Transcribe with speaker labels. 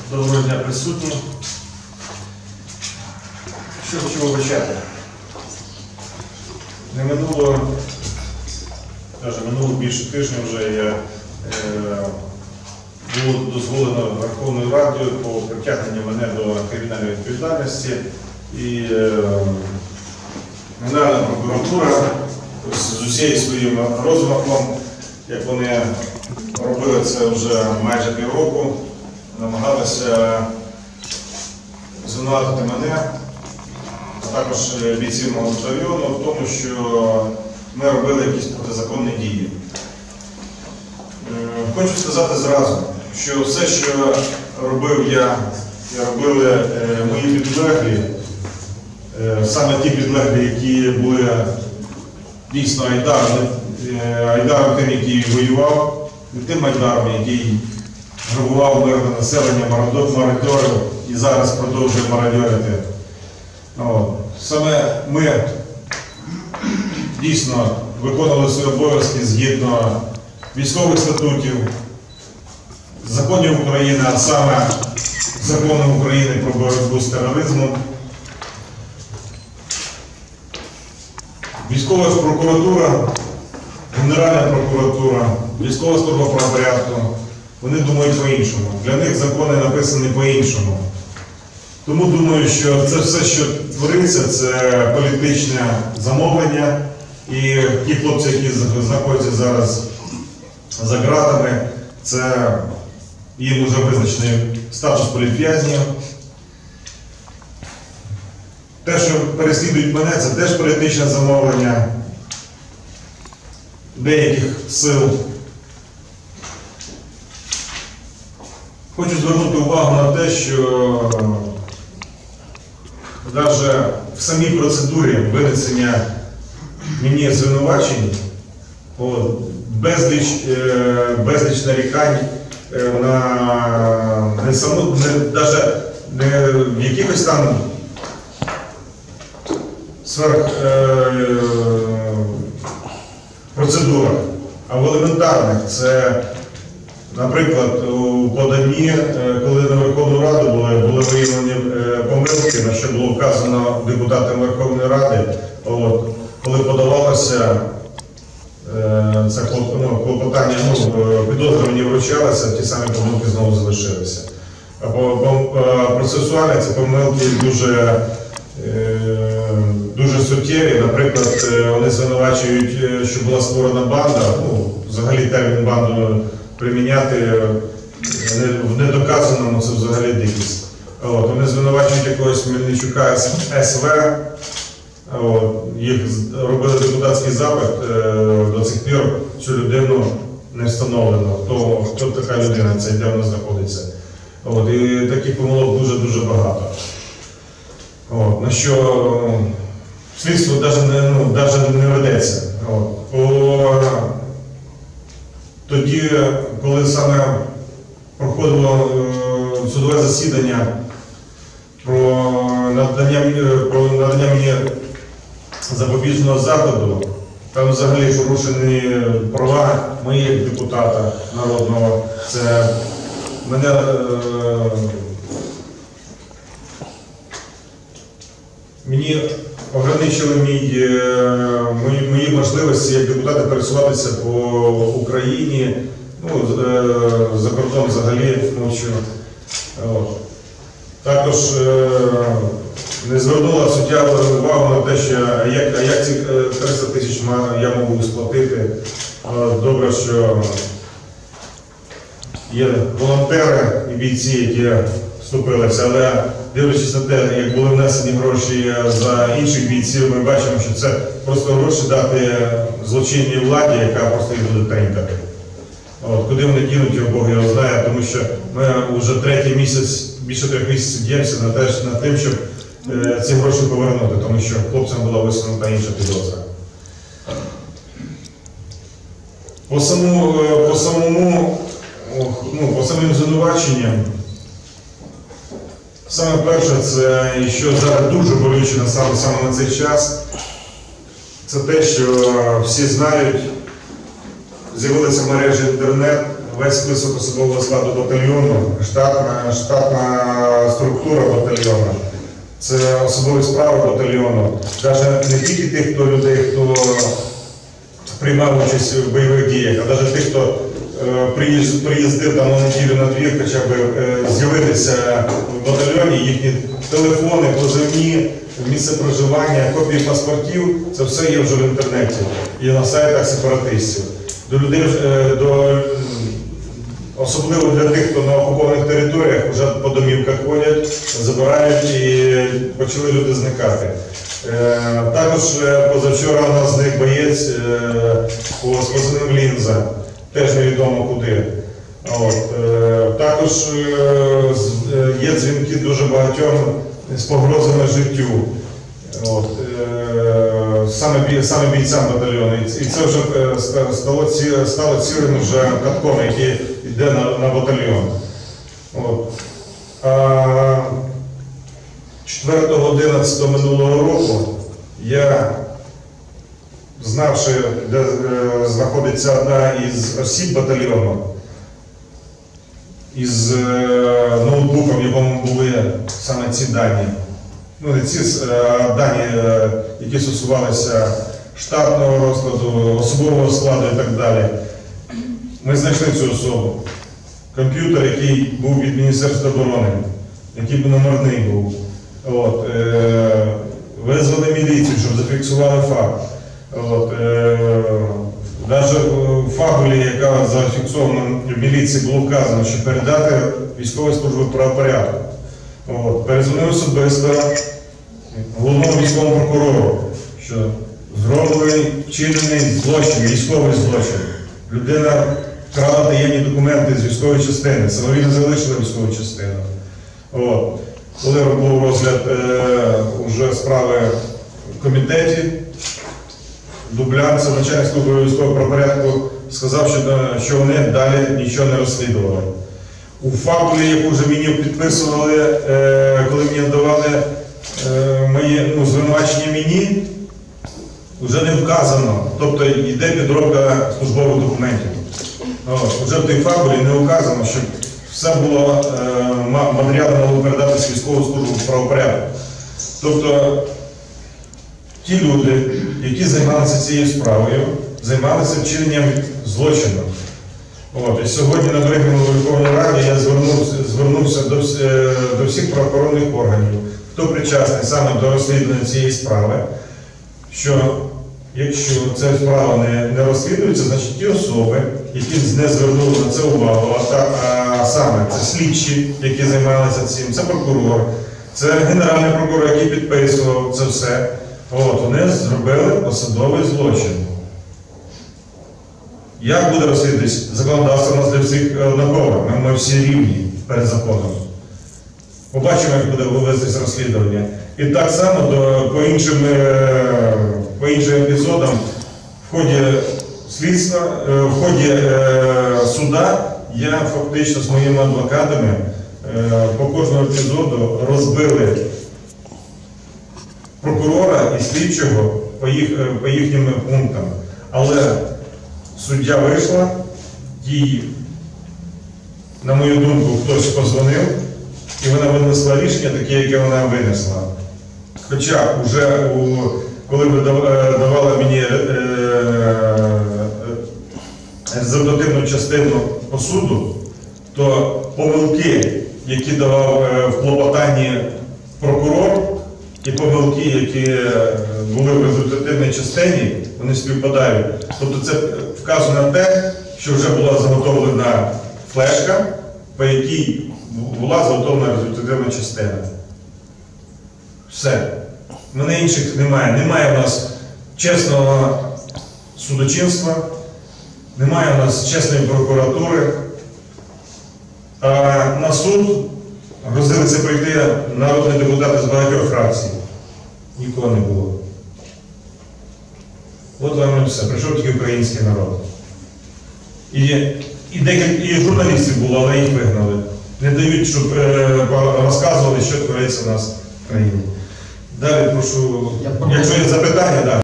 Speaker 1: Доброго дня, присутні. Що хочу вибачати? Не минуло, минуло більше тижня вже було дозволено Верховною Радою по притягненню мене до кримінальної відповідальності. І Генеральна прокуратура з усією своїм розмахом, як вони робили це вже майже півроку, намагалися звинуватити мене, а також бійців мого батальйону в тому, що ми робили якісь протизаконні дії. Хочу сказати зразу, що все, що робив я, і робили мої підлеглі, саме ті підлеглі, які були дійсно айдаром тим, який воював, не тим айдаром, який грабував мирне населення, мародьорив і зараз продовжує мародьорити. Саме ми дійсно виконували свої обов'язки згідно військових статутів, законів України, а саме закону України про боротьбу з тероризмом. Військова прокуратура, Генеральна прокуратура, військова служба правопорядку, вони думають по-іншому. Для них закони написані по-іншому. Тому думаю, що це все, що твориться, це політичне замовлення. І ті хлопці, які знаходяться зараз за ґратами, це їм вже визначений статус політв'язнів. Те, що переслідують мене, це теж політичне замовлення деяких сил. Хочу звернути увагу на те, що навіть в самій процедурі винесення мені звинувачень безліч нарікань на не в якихось там процедурах, а в елементарних. Це, наприклад, у поданні, коли на Верховну Раду були виявлені помилки, на що було вказано депутатам Верховної Ради, коли подавалося це клопотання, підозрювані вручалися, ті самі помилки знову залишилися. Процесуально ці помилки дуже суттєві. Наприклад, вони звинувачують, що була створена банда, взагалі термін банду приміняти в недоказаному, це взагалі дикість. Вони звинувачують якогось Мельничука СВ, їх робили депутатський запит, до цих пір цю людину не встановлено, хто така людина, це де вона знаходиться. І таких помилок дуже-дуже багато. На що слідство навіть не ведеться. Тоді, коли саме проходило судове засідання про надання мені запобіжного заходу, там взагалі порушені права мої як депутата народного. Це мене мені ограничили мої можливості як депутата пересуватися по Україні, за кордон взагалі мовчу. Також не звернула суддя увагу на те, що як ці 300 тисяч я можу сплатити. Добре, що є волонтери і бійці, які вступилися, але дивлячись на те, як були внесені гроші за інших бійців, ми бачимо, що це просто гроші дати злочинній владі, яка просто їх буде тринькати. Куди вони дінуть, його Бог його знає, тому що ми вже третій місяць, більше 3 місяців діємося над тим, щоб ці гроші повернути, тому що хлопцям була висунута інша підозра. По самим звинуваченням, саме перше, це, що зараз дуже болюче саме на цей час, це те, що всі знають, з'явилися в мережі інтернет весь список особового складу батальйону, штатна структура батальйону. Це особові справи батальйону. Навіть не тільки тих, хто людей, хто приймав участь в бойових діях, а навіть тих, хто приїздив там на неділю на двір, хоча б з'явитися в батальйоні, їхні телефони, позивні, місце проживання, копії паспортів, це все є вже в інтернеті і на сайтах сепаратистів. До людей, особливо для тих, хто на окупованих територіях, вже по домівках ходять, забирають і почали люди зникати. Також позавчора у нас зник боєць по позивним Лінза, теж невідомо куди. Також є дзвінки дуже багатьом з погрозами життю. Саме бійцям батальйону. І це вже стало цілим вже катком, який йде на батальйон. 4.11 минулого року я, знавши, де знаходиться одна із осіб батальйону, із ноутбуком, в якому були саме ці дані, ну не ці дані, які стосувалися штатного розкладу, особового складу і так далі. Ми знайшли цю особу. Комп'ютер, який був від Міністерства оборони, який номерний був. Визвали міліцію, щоб зафіксували факт. Навіть в фабулі, яка зафіксована в міліції, було вказано, що передати військовій службі правопорядку. Перезвонив особисто головному військовому прокурору, що зроблений вчинений злочин, військовий злочин. Людина вкрала таємні документи з військової частини, самовільно залишила військову частину. Коли був розгляд уже справи в комітеті, Дублянцев, начальник служби військового правопорядку, сказав, що вони далі нічого не розслідували. У фабулі, яку вже мені підписували, коли мені давали мої звинувачення мені, вже не вказано, тобто йде підробка службових документів. Вже в тій фабулі не вказано, що все було, матеріали мали передатися військову службу правопорядку. Тобто ті люди, які займалися цією справою, займалися вчиненням злочину. І сьогодні на брифінгу Верховної Ради я звернувся до всіх правоохоронних органів, хто причасний саме до розслідування цієї справи, що якщо ця справа не розслідується, значить ті особи, які не звернули на це увагу, а саме це слідчі, які займалися цим, це прокурор, це генеральний прокурор, який підписував це все, вони зробили посадовий злочин. Як буде розслідуватися? Законодавство у нас для всіх однакове, ми всі рівні перед законом. Побачимо, як буде вестись розслідування. І так само по іншим епізодам в ході слідства, в ході суда я фактично з моїми адвокатами по кожному епізоду розбили прокурора і слідчого по їхнім пунктам. Але суддя вийшла, їй, на мою думку, хтось позвонив, і вона винесла рішення таке, яке вона винесла. Хоча вже, коли ви давали мені результативну частину по суду, то помилки, які давав в клопотанні прокурор, і помилки, які були в результативній частині, вони співпадають. Тобто це вказує на те, що вже була заготовлена флешка, по якій була заготовлена результативна частина. Все. В мене інших немає. Немає в нас чесного судочинства, немає в нас чесної прокуратури. А на суд грозилися прийти народні депутати з багатьох фракцій. Нікого не було. От вам і все. Прийшов тільки український народ. І журналістів було, але їх вигнали. Не дають, щоб розказували, що твориться в нас в країні. Далі прошу, якщо є запитання, так.